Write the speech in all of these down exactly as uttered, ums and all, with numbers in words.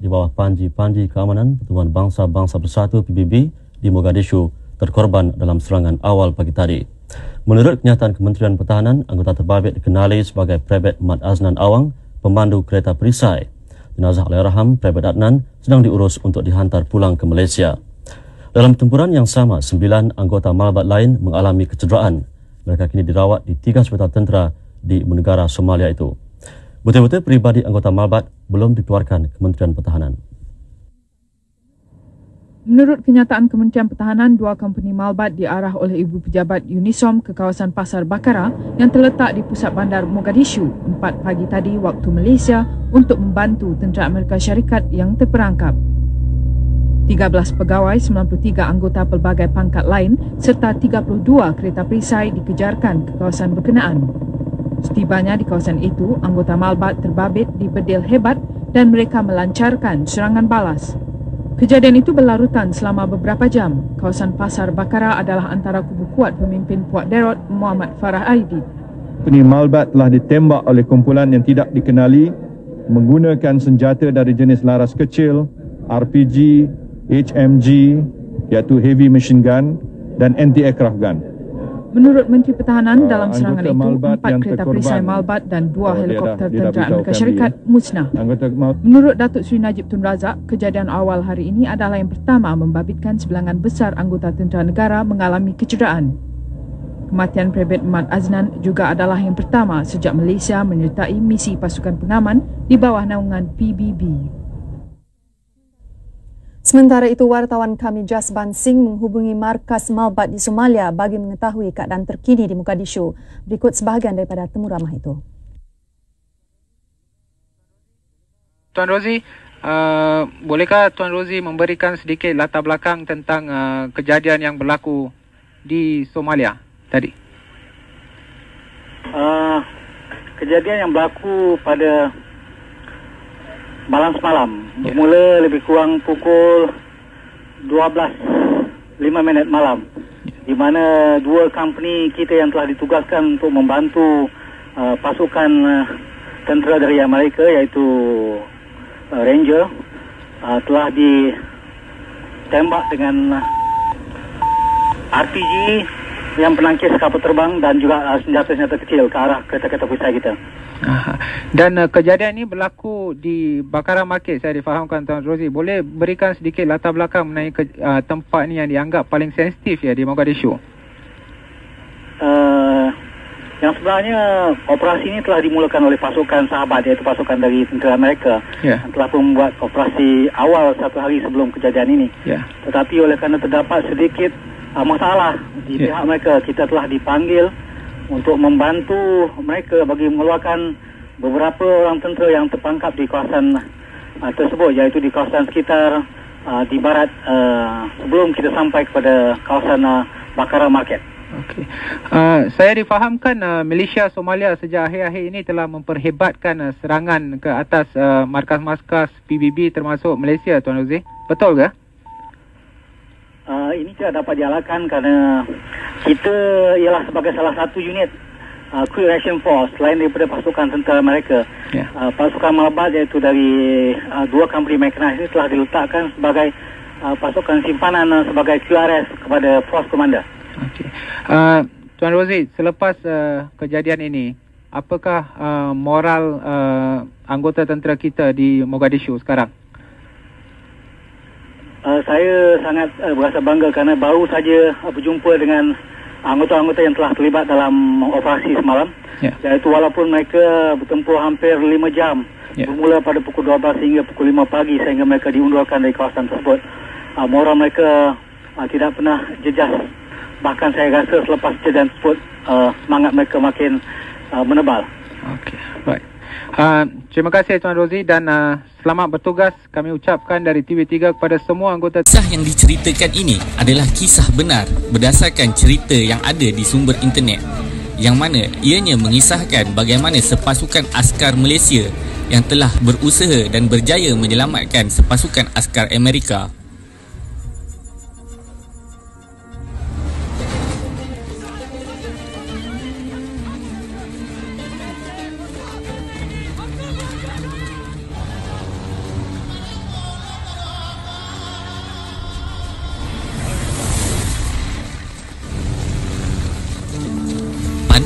bawah Panji-Panji Keamanan Pertubuhan Bangsa-Bangsa Bersatu P B B di Mogadishu terkorban dalam serangan awal pagi tadi. Menurut kenyataan Kementerian Pertahanan, anggota terbabit dikenali sebagai Prebet Mat Aznan Awang, pemandu kereta perisai. Jenazah Allahyarham Prebet Adnan sedang diurus untuk dihantar pulang ke Malaysia. Dalam tempuran yang sama, sembilan anggota Malbat lain mengalami kecederaan. Mereka kini dirawat di tiga hospital tentera di negara Somalia itu. Betul-betul peribadi anggota Malbat belum dikeluarkan Kementerian Pertahanan. Menurut kenyataan Kementerian Pertahanan, dua company Malbat diarah oleh Ibu Pejabat UNISOM ke kawasan Pasar Bakara yang terletak di pusat bandar Mogadishu empat pagi tadi waktu Malaysia untuk membantu tentera Amerika Syarikat yang terperangkap. tiga belas pegawai, sembilan puluh tiga anggota pelbagai pangkat lain serta tiga puluh dua kereta perisai dikejarkan ke kawasan berkenaan. Setibanya di kawasan itu, anggota Malbat terbabit dibedil hebat dan mereka melancarkan serangan balas. Kejadian itu berlarutan selama beberapa jam. Kawasan Pasar Bakara adalah antara kubu kuat pemimpin Puak Derot Muhammad Farah Aidid. Company Malbat telah ditembak oleh kumpulan yang tidak dikenali menggunakan senjata dari jenis laras kecil, R P G, H M G, iaitu heavy machine gun dan anti-aircraft gun. Menurut Menteri Pertahanan, dalam Uh, serangan itu, empat kereta perisai Malbat dan dua uh, helikopter dia dah, dia dah tentera Amerika Syarikat dia. musnah. Mal- Menurut Datuk Seri Najib Tun Razak, kejadian awal hari ini adalah yang pertama membabitkan sebilangan besar anggota tentera negara mengalami kecederaan. Kematian Prebet Mat Aznan juga adalah yang pertama sejak Malaysia menyertai misi pasukan pengaman di bawah naungan P B B. Sementara itu, wartawan kami Jasban Singh menghubungi markas Malbat di Somalia bagi mengetahui keadaan terkini di Mogadishu. Berikut sebahagian daripada temu ramah itu. Tuan Rozi, uh, bolehkah Tuan Rozi memberikan sedikit latar belakang tentang uh, kejadian yang berlaku di Somalia tadi? Uh, kejadian yang berlaku pada malam semalam, yeah. Bermula lebih kurang pukul dua belas lima minit malam, di mana dua company kita yang telah ditugaskan untuk membantu uh, pasukan uh, tentera dari Amerika, iaitu uh, Ranger, uh, telah ditembak dengan uh, R P G yang penangkis kapal terbang dan juga uh, senjata-senjata kecil ke arah kereta-kereta perisai kita. Aha. Dan uh, kejadian ini berlaku di Bakara Market, saya difahamkan Tuan Rozi. Boleh berikan sedikit latar belakang mengenai ke, uh, tempat ini yang dianggap paling sensitif ya di Mogadishu? Uh, yang sebenarnya operasi ini telah dimulakan oleh pasukan sahabat, iaitu pasukan dari tentera Amerika, yeah. Yang telah membuat operasi awal satu hari sebelum kejadian ini. Yeah. Tetapi oleh kerana terdapat sedikit uh, masalah di yeah. pihak mereka, kita telah dipanggil untuk membantu mereka bagi mengeluarkan beberapa orang tentera yang terpangkap di kawasan uh, tersebut, iaitu di kawasan sekitar uh, di barat uh, sebelum kita sampai kepada kawasan uh, Bakara Market. Okey. Uh, saya difahamkan uh, Malaysia Somalia sejak akhir-akhir ini telah memperhebatkan uh, serangan ke atas uh, markas-markas P B B termasuk Malaysia, Tuan Rozi. Betul ke? Uh, ini tidak dapat dialahkan kerana kita ialah sebagai salah satu unit uh, Quick Reaction Force selain daripada pasukan tentera Amerika. Yeah. Uh, pasukan Malbat iaitu dari uh, dua company mechanized ini telah diletakkan sebagai uh, pasukan simpanan uh, sebagai Q R S kepada Force Commander. Okay. Uh, Tuan Rozi, selepas uh, kejadian ini, apakah uh, moral uh, anggota tentera kita di Mogadishu sekarang? Uh, saya sangat uh, berasa bangga kerana baru saja uh, berjumpa dengan anggota-anggota yang telah terlibat dalam operasi semalam. Yeah. Iaitu walaupun mereka bertempur hampir lima jam, yeah. Bermula pada pukul dua belas hingga pukul lima pagi sehingga mereka diundurkan dari kawasan tersebut. Uh, moral mereka uh, tidak pernah jejas. Bahkan saya rasa selepas kejadian tersebut uh, semangat mereka makin uh, menebal. Okey, baik. Uh, terima kasih Tuan Rozi dan uh, selamat bertugas kami ucapkan dari T V tiga kepada semua anggota. Kisah yang diceritakan ini adalah kisah benar berdasarkan cerita yang ada di sumber internet, yang mana ianya mengisahkan bagaimana sepasukan askar Malaysia yang telah berusaha dan berjaya menyelamatkan sepasukan askar Amerika.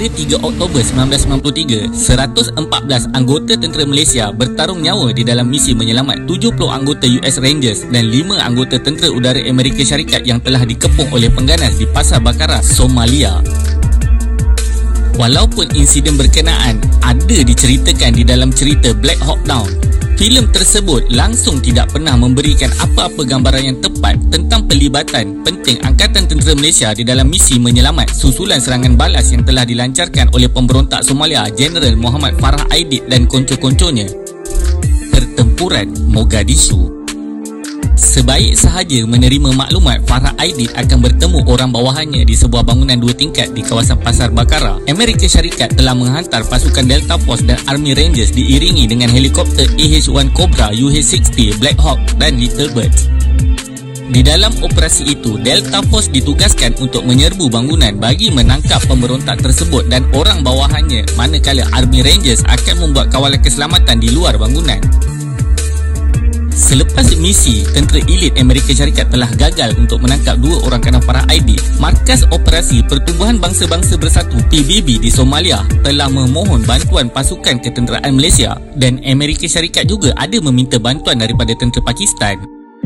pada tiga Oktober seribu sembilan ratus sembilan puluh tiga, seratus empat belas anggota tentera Malaysia bertarung nyawa di dalam misi menyelamat tujuh puluh anggota U S Rangers dan lima anggota tentera udara Amerika Syarikat yang telah dikepung oleh pengganas di Pasar Bakara, Somalia. Walaupun insiden berkenaan ada diceritakan di dalam cerita Black Hawk Down, filem tersebut langsung tidak pernah memberikan apa-apa gambaran yang tepat tentang pelibatan penting Angkatan Tentera Malaysia di dalam misi menyelamat susulan serangan balas yang telah dilancarkan oleh pemberontak Somalia Jeneral Muhammad Farah Aidid dan konco-konconya. Pertempuran Mogadishu. Sebaik sahaja menerima maklumat Farah Aidid akan bertemu orang bawahannya di sebuah bangunan dua tingkat di kawasan Pasar Bakara, Amerika Syarikat telah menghantar pasukan Delta Force dan Army Rangers diiringi dengan helikopter A H satu Cobra, U H enam puluh, Black Hawk dan Little Bird. Di dalam operasi itu, Delta Force ditugaskan untuk menyerbu bangunan bagi menangkap pemberontak tersebut dan orang bawahannya, manakala Army Rangers akan membuat kawalan keselamatan di luar bangunan. Selepas misi, tentera elit Amerika Syarikat telah gagal untuk menangkap dua orang kanan Farah Aidid, Markas Operasi Pertubuhan Bangsa-Bangsa Bersatu P B B di Somalia telah memohon bantuan pasukan ketenteraan Malaysia dan Amerika Syarikat juga ada meminta bantuan daripada tentera Pakistan.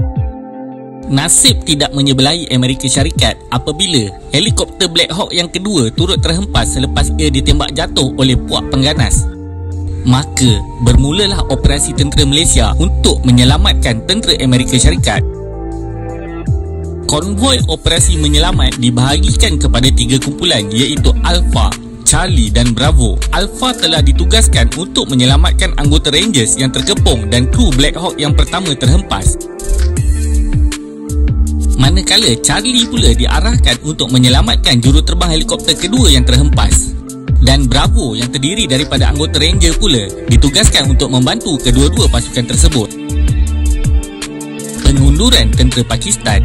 Nasib tidak menyebelahi Amerika Syarikat apabila helikopter Black Hawk yang kedua turut terhempas selepas ia ditembak jatuh oleh puak pengganas. Maka bermulalah operasi tentera Malaysia untuk menyelamatkan tentera Amerika Syarikat. Konvoi operasi menyelamat dibahagikan kepada tiga kumpulan iaitu Alpha, Charlie dan Bravo. Alpha telah ditugaskan untuk menyelamatkan anggota Rangers yang terkepung dan kru Black Hawk yang pertama terhempas. Manakala Charlie pula diarahkan untuk menyelamatkan juruterbang helikopter kedua yang terhempas. Dan Bravo yang terdiri daripada anggota Ranger pula ditugaskan untuk membantu kedua-dua pasukan tersebut. Pengunduran tentera Pakistan.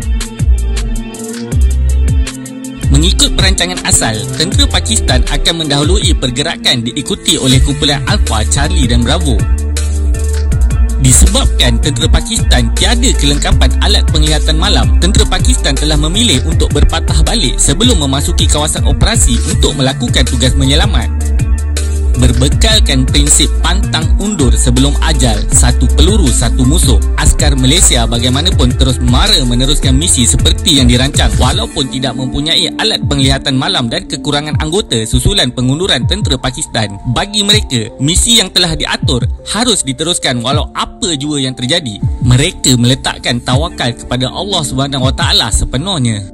Mengikut perancangan asal, tentera Pakistan akan mendahului pergerakan diikuti oleh kumpulan Alpha, Charlie dan Bravo. Disebabkan tentera Pakistan tiada kelengkapan alat penglihatan malam, tentera Pakistan telah memilih untuk berpatah balik sebelum memasuki kawasan operasi untuk melakukan tugas menyelamat. Berbekalkan prinsip pantang undur sebelum ajal, satu peluru satu musuh, askar Malaysia bagaimanapun terus mara meneruskan misi seperti yang dirancang walaupun tidak mempunyai alat penglihatan malam dan kekurangan anggota susulan pengunduran tentera Pakistan. Bagi mereka, misi yang telah diatur harus diteruskan walau apa jua yang terjadi. Mereka meletakkan tawakal kepada Allah Subhanahu Wa Taala sepenuhnya.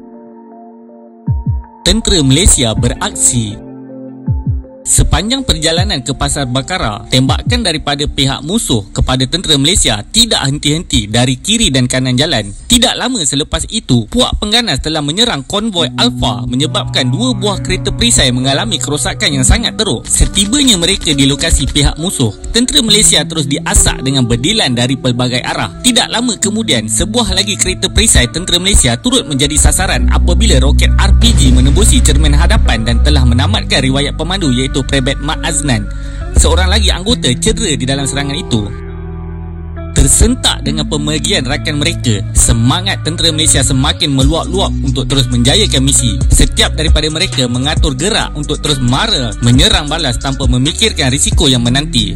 Tentera Malaysia beraksi. Sepanjang perjalanan ke Pasar Bakara, tembakan daripada pihak musuh kepada tentera Malaysia tidak henti-henti dari kiri dan kanan jalan. Tidak lama selepas itu, puak pengganas telah menyerang konvoi Alpha menyebabkan dua buah kereta perisai mengalami kerosakan yang sangat teruk. Setibanya mereka di lokasi pihak musuh, tentera Malaysia terus diasak dengan berdilan dari pelbagai arah. Tidak lama kemudian, sebuah lagi kereta perisai tentera Malaysia turut menjadi sasaran apabila roket R P G menembusi cermin hadapan dan telah menamatkan riwayat pemandu iaitu Prebet Mat Aznan. Seorang lagi anggota cedera di dalam serangan itu. Tersentak dengan pemergian rakan mereka, semangat tentera Malaysia semakin meluap-luap untuk terus menjayakan misi. Setiap daripada mereka mengatur gerak untuk terus mara menyerang balas tanpa memikirkan risiko yang menanti.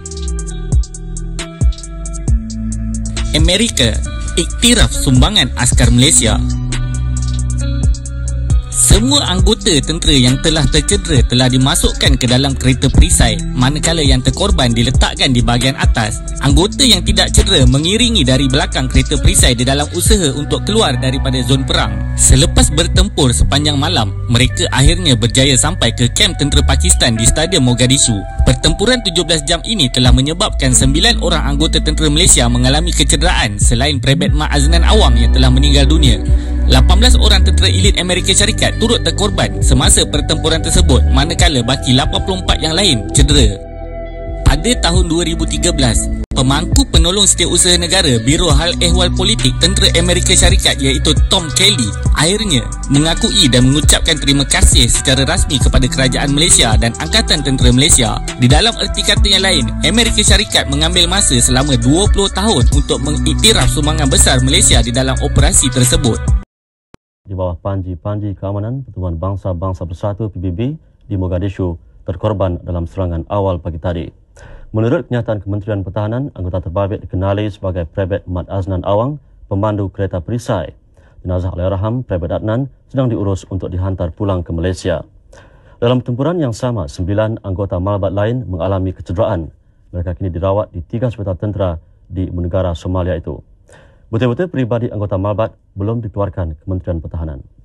Amerika iktiraf sumbangan askar Malaysia. Semua anggota tentera yang telah tercedera telah dimasukkan ke dalam kereta perisai, manakala yang terkorban diletakkan di bahagian atas. Anggota yang tidak cedera mengiringi dari belakang kereta perisai di dalam usaha untuk keluar daripada zon perang. Selepas bertempur sepanjang malam, mereka akhirnya berjaya sampai ke kem tentera Pakistan di Stadium Mogadishu. Pertempuran tujuh belas jam ini telah menyebabkan sembilan orang anggota tentera Malaysia mengalami kecederaan selain Prebet Mat Aznan Awang yang telah meninggal dunia. lapan belas orang tentera elit Amerika Syarikat turut terkorban semasa pertempuran tersebut, manakala baki lapan puluh empat yang lain cedera. Pada tahun dua ribu tiga belas, pemangku penolong setiausaha negara Biro Hal Ehwal Politik Tentera Amerika Syarikat iaitu Tom Kelly akhirnya mengakui dan mengucapkan terima kasih secara rasmi kepada Kerajaan Malaysia dan Angkatan Tentera Malaysia. Di dalam erti kata yang lain, Amerika Syarikat mengambil masa selama dua puluh tahun untuk mengiktiraf sumbangan besar Malaysia di dalam operasi tersebut. Di bawah panji-panji keamanan Pertubuhan Bangsa-Bangsa Bersatu P B B di Mogadishu terkorban dalam serangan awal pagi tadi. Menurut kenyataan Kementerian Pertahanan, anggota terbabit dikenali sebagai Prebet Mat Aznan Awang, pemandu kereta perisai. Jenazah Allahyarham Prebet Adnan sedang diurus untuk dihantar pulang ke Malaysia. Dalam tempuran yang sama, sembilan anggota Malbat lain mengalami kecederaan. Mereka kini dirawat di tiga hospital tentera di negara Somalia itu. Betul-betul peribadi anggota Malbat belum dikeluarkan Kementerian Pertahanan.